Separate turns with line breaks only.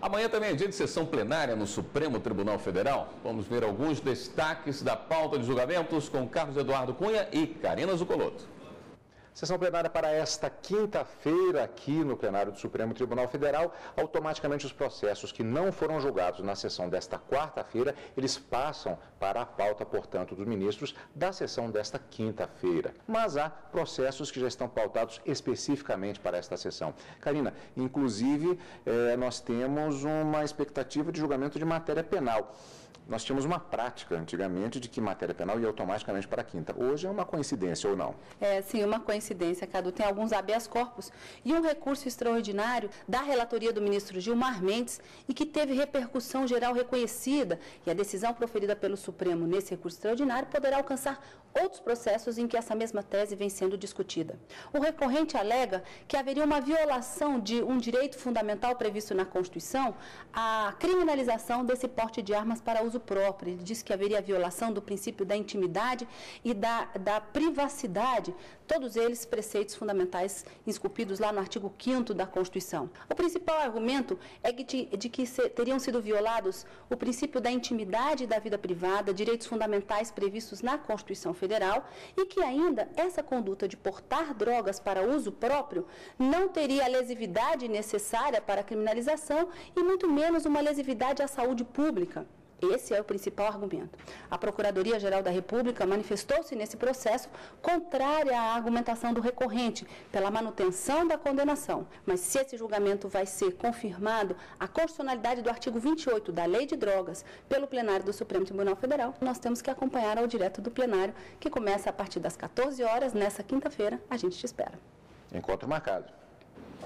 Amanhã também é dia de sessão plenária no Supremo Tribunal Federal. Vamos ver alguns destaques da pauta de julgamentos com Carlos Eduardo Cunha e Karina Zucolotto.
Sessão plenária para esta quinta-feira aqui no plenário do Supremo Tribunal Federal. Automaticamente os processos que não foram julgados na sessão desta quarta-feira, eles passam para a pauta, portanto, dos ministros da sessão desta quinta-feira. Mas há processos que já estão pautados especificamente para esta sessão. Karina, inclusive, nós temos uma expectativa de julgamento de matéria penal. Nós tínhamos uma prática antigamente de que matéria penal ia automaticamente para a quinta. Hoje é uma coincidência ou não?
É, sim, uma coincidência, Cadu. Tem alguns habeas corpus e um recurso extraordinário da relatoria do ministro Gilmar Mendes e que teve repercussão geral reconhecida. E a decisão proferida pelo Supremo nesse recurso extraordinário poderá alcançar outros processos em que essa mesma tese vem sendo discutida. O recorrente alega que haveria uma violação de um direito fundamental previsto na Constituição, a criminalização desse porte de armas para uso próprio. Ele diz que haveria violação do princípio da intimidade e da privacidade, todos eles preceitos fundamentais esculpidos lá no artigo 5º da Constituição. O principal argumento é de que teriam sido violados o princípio da intimidade e da vida privada, direitos fundamentais previstos na Constituição Federal, e que ainda essa conduta de portar drogas para uso próprio não teria a lesividade necessária para a criminalização e muito menos uma lesividade à saúde pública. Esse é o principal argumento. A Procuradoria-Geral da República manifestou-se nesse processo contrária à argumentação do recorrente pela manutenção da condenação. Mas se esse julgamento vai ser confirmado, a constitucionalidade do artigo 28 da Lei de Drogas pelo plenário do Supremo Tribunal Federal, nós temos que acompanhar ao direto do plenário, que começa a partir das 14 horas, nessa quinta-feira. A gente te espera.
Encontro marcado.